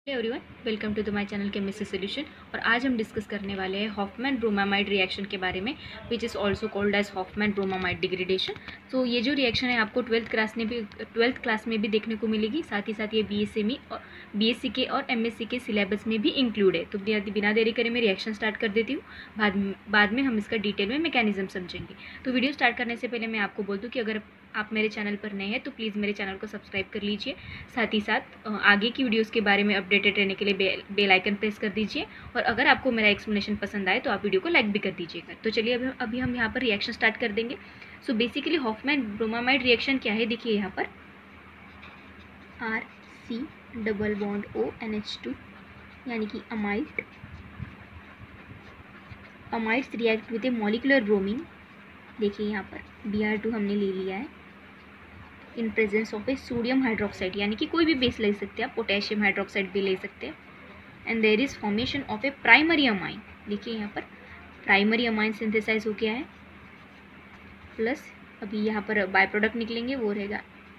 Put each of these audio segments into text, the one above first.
Hello everyone, welcome to my channel chemistry solution. और आज हम डिस्कस करने वाले हैं हॉफमैन ब्रोमामाइड रिएक्शन के बारे में, which is also called as Hofmann bromamide degradation. तो ये जो रिएक्शन है आपको ट्वेल्थ क्लास में भी देखने को मिलेगी, साथ ही साथ ये बीएससी के और एमएससी के सिलेबस में भी इंक्लूड है। तो बिना देरी करे मैं रिएक्शन स्टार्ट कर देती हूँ, बाद में हम इसका डिटेल में मैकेनिज्म समझेंगे। तो वीडियो स्टार्ट करने से पहले मैं आपको बोल दूँ कि अगर आप मेरे चैनल पर नए हैं तो प्लीज़ मेरे चैनल को सब्सक्राइब कर लीजिए। साथ ही साथ आगे की वीडियोस के बारे में अपडेटेड रहने के लिए बेल आइकन प्रेस कर दीजिए। और अगर आपको मेरा एक्सप्लेनेशन पसंद आए तो आप वीडियो को लाइक भी कर दीजिएगा। तो चलिए अभी हम यहाँ पर रिएक्शन स्टार्ट कर देंगे। So basically Hofmann bromamide reaction क्या है, देखिए यहाँ पर RC double bond O NH2 यानी कि amides react with a molecular bromine. देखिए यहाँ पर Br2 हमने ले लिया है in presence of a sodium hydroxide, यानी कि कोई भी बेस ले सकते हैं आप, पोटेशियम हाइड्रोक्साइड भी ले सकते हैं। And there is formation of a primary amine. देखिए यहाँ पर प्राइमरी अमाइन सिंथेसाइज हो गया है, प्लस अभी यहाँ पर बाय प्रोडक्ट निकलेंगे, वो रहेगा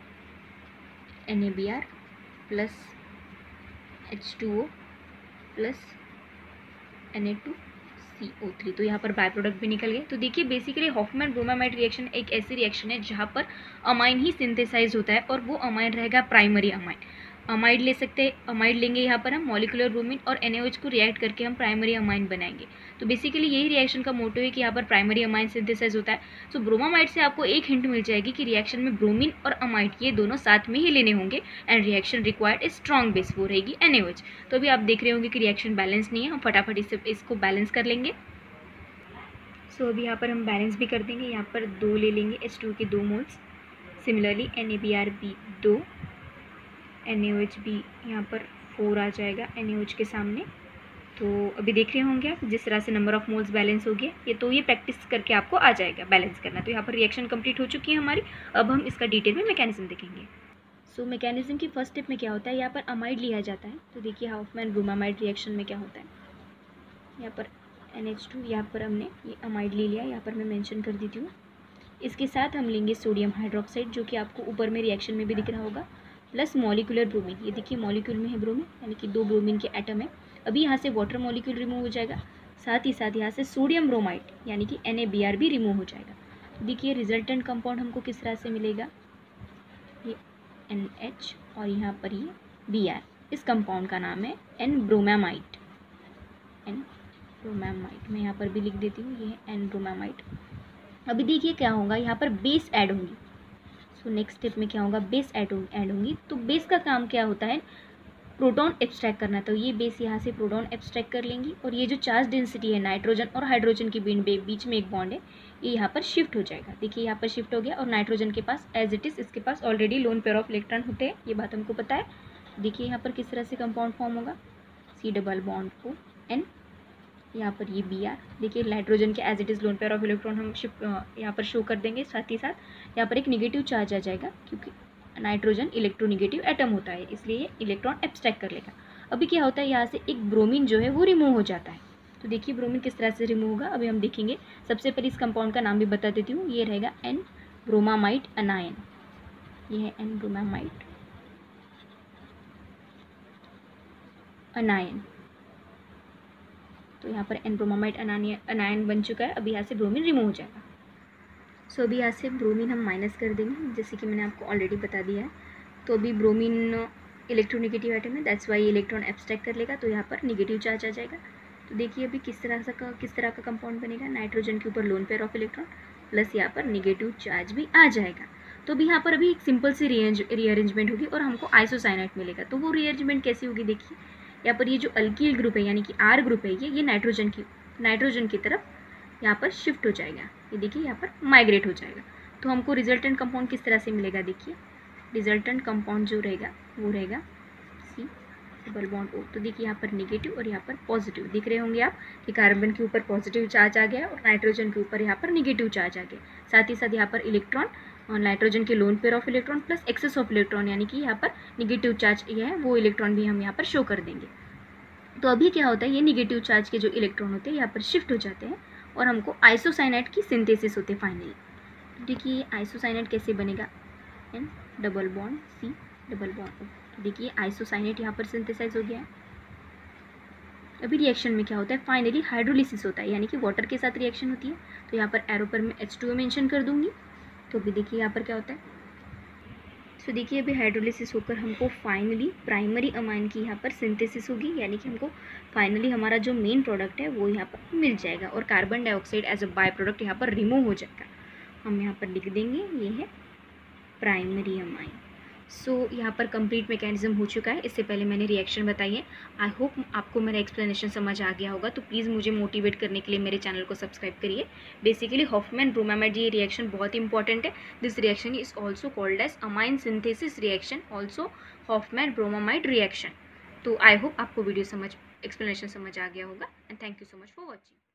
NaBr plus H2O plus Na2CO3। तो यहाँ पर बाय प्रोडक्ट भी निकल गए। तो देखिए बेसिकली हॉफमैन ब्रोमामाइड रिएक्शन एक ऐसी रिएक्शन है जहाँ पर अमाइन ही सिंथेसाइज होता है, और वो अमाइन रहेगा प्राइमरी अमाइन। अमाइड ले सकते हैं, अमाइड लेंगे यहाँ पर हम मॉलिकुलर ब्रोमीन और NaOH को रिएक्ट करके हम प्राइमरी अमाइन बनाएंगे। तो बेसिकली यही रिएक्शन का मोटो है कि यहाँ पर प्राइमरी अमाइन सिंथेसाइज होता है। सो ब्रोमामाइड से आपको एक हिंट मिल जाएगी कि रिएक्शन में ब्रोमीन और अमाइड ये दोनों साथ में ही लेने होंगे, and reaction required a strong base, वो रहेगी NaOH। तो अभी आप देख रहे होंगे कि रिएक्शन बैलेंस नहीं है, हम फटाफट इसको बैलेंस कर लेंगे। सो अभी यहाँ पर हम बैलेंस भी कर देंगे। यहाँ पर 2 ले लेंगे H2 के 2 मोल्स। सिमिलरली NaBr भी 2, NaOH भी यहाँ पर 4 आ जाएगा NaOH के सामने। तो अभी देख रहे होंगे आप जिस तरह से नंबर ऑफ मोल्स बैलेंस हो गया, ये प्रैक्टिस करके आपको आ जाएगा बैलेंस करना। तो यहाँ पर रिएक्शन कंप्लीट हो चुकी है हमारी। अब हम इसका डिटेल में मैकेनिज्म देखेंगे। सो मैकेनिज्म की फर्स्ट स्टेप में क्या होता है, यहाँ पर अमाइड लिया जाता है। तो देखिए हॉफमैन ब्रोमामाइड रिएक्शन में क्या होता है, यहाँ पर NH2, यहाँ पर हमने ये अमाइड ले लिया, यहाँ पर मैं मेंशन कर देती हूँ। इसके साथ हम लेंगे सोडियम हाइड्रोक्साइड, जो कि आपको ऊपर में रिएक्शन में भी दिख रहा होगा, प्लस मॉलिकुलर ब्रोमीन। ये देखिए मॉलिक्यूल में है ब्रोमीन, यानी कि 2 ब्रोमीन के एटम है। अभी यहाँ से वाटर मॉलिक्यूल रिमूव हो जाएगा, साथ ही साथ यहाँ से सोडियम ब्रोमाइड यानी कि NaBr भी रिमूव हो जाएगा। तो देखिए रिजल्टेंट कंपाउंड हमको किस तरह से मिलेगा, ये NH और यहाँ पर ये Br। इस कंपाउंड का नाम है N-ब्रोमामाइड। N-ब्रोमामाइड मैं यहाँ पर भी लिख देती हूँ, ये है N-ब्रोमामाइड। अभी देखिए क्या होगा, यहाँ पर बेस ऐड होंगी। सो नेक्स्ट स्टेप में क्या होगा, बेस ऐड होंगी। तो बेस का काम क्या होता है, प्रोटॉन एक्सट्रैक्ट करना। तो ये बेस यहाँ से प्रोटॉन एक्सट्रैक्ट कर लेंगी, और ये जो चार्ज डेंसिटी है नाइट्रोजन और हाइड्रोजन के बीच में एक बॉन्ड है, ये यहाँ पर शिफ्ट हो जाएगा। देखिए यहाँ पर शिफ्ट हो गया, और नाइट्रोजन के पास एज इट इज़ इसके पास already lone pair of electron होते हैं, ये बात हमको पता है। देखिए यहाँ पर किस तरह से कंपाउंड फॉर्म होगा, C∼O₁N, यहाँ पर ये Br। देखिए नाइट्रोजन के as it is lone pair of electron हम शिफ्ट यहाँ पर शो कर देंगे। साथ ही साथ यहाँ पर एक निगेटिव चार्ज आ जाएगा, क्योंकि नाइट्रोजन इलेक्ट्रोनिगेटिव एटम होता है, इसलिए ये इलेक्ट्रॉन एब्स्ट्रैक्ट कर लेगा। अभी क्या होता है, यहाँ से एक ब्रोमीन जो है वो रिमूव हो जाता है। तो देखिए ब्रोमीन किस तरह से रिमूव होगा, अभी हम देखेंगे। सबसे पहले इस कंपाउंड का नाम भी बता देती हूँ, ये रहेगा N-ब्रोमामाइड अनायन। ये है N-ब्रोमामाइड अनायन। तो यहाँ पर N-ब्रोमामाइड अनायन बन चुका है। अभी यहाँ से ब्रोमीन रिमूव हो जाएगा। सो अभी यहाँ से ब्रोमीन हम माइनस कर देंगे, जैसे कि मैंने आपको ऑलरेडी बता दिया है। तो अभी ब्रोमीन इलेक्ट्रोनिगेटिव एटम है, दैट्स वाई इलेक्ट्रॉन एब्स्ट्रैक्ट कर लेगा, तो यहाँ पर निगेटिव चार्ज आ जाएगा। तो देखिए अभी किस तरह का कंपाउंड बनेगा, नाइट्रोजन के ऊपर lone pair of electron, plus यहाँ पर निगेटिव चार्ज भी आ जाएगा। तो अभी यहाँ पर अभी एक सिंपल सी रीअरेंजमेंट होगी, और हमको आइसोसाइनेट मिलेगा। तो वो रीअरेंजमेंट कैसी होगी, देखिए यहाँ पर ये जो अल्कील ग्रुप है यानी कि R ग्रुप है, ये नाइट्रोजन की तरफ यहाँ पर शिफ्ट हो जाएगा। ये देखिए यहाँ पर माइग्रेट हो जाएगा। तो हमको रिजल्टेंट कंपाउंड किस तरह से मिलेगा, देखिए रिजल्टेंट कंपाउंड जो रहेगा वो रहेगा C∼O। तो देखिए यहाँ पर नेगेटिव और यहाँ पर पॉजिटिव दिख रहे होंगे आप कि कार्बन के ऊपर पॉजिटिव चार्ज आ गया और नाइट्रोजन के ऊपर यहाँ पर नेगेटिव चार्ज आ गया। साथ ही साथ यहाँ पर इलेक्ट्रॉन और नाइट्रोजन के lone pair of electron plus excess of electron, यानी कि यहाँ पर निगेटिव चार्ज ये है वो इलेक्ट्रॉन भी हम यहाँ पर शो कर देंगे। तो अभी क्या होता है, ये निगेटिव चार्ज के जो इलेक्ट्रॉन होते हैं यहाँ पर शिफ्ट हो जाते हैं, और हमको आइसोसाइनेट की सिंथेसिस होते हैं फाइनली। तो देखिए आइसोसाइनेट कैसे बनेगा, N∼C∼O। तो देखिए आइसोसाइनेट यहाँ पर सिंथेसाइज हो गया है। अभी रिएक्शन में क्या होता है, फाइनली हाइड्रोलिसिस होता है, यानी कि वाटर के साथ रिएक्शन होती है। तो यहाँ पर एरो पर मैं H2O मेंशन कर दूंगी। तो अभी देखिए यहाँ पर क्या होता है, तो देखिए अभी हाइड्रोलिसिस होकर हमको फाइनली प्राइमरी अमाइन की यहाँ पर सिंथेसिस होगी, यानी कि हमको फाइनली हमारा जो मेन प्रोडक्ट है वो यहाँ पर मिल जाएगा और carbon dioxide as a by product यहाँ पर रिमूव हो जाएगा। हम यहाँ पर लिख देंगे ये है प्राइमरी अमाइन। सो यहाँ पर कंप्लीट मैकेनिज्म हो चुका है। इससे पहले मैंने रिएक्शन बताई है। आई होप आपको मेरा एक्सप्लेनेशन समझ आ गया होगा। तो प्लीज़ मुझे मोटिवेट करने के लिए मेरे चैनल को सब्सक्राइब करिए। बेसिकली हॉफमैन ब्रोमामाइड ये रिएक्शन बहुत इंपॉर्टेंट है। This reaction is also called as amine synthesis reaction, also Hofmann bromamide reaction. तो आई होप आपको वीडियो एक्सप्लेनेशन समझ आ गया होगा and thank you so much for watching.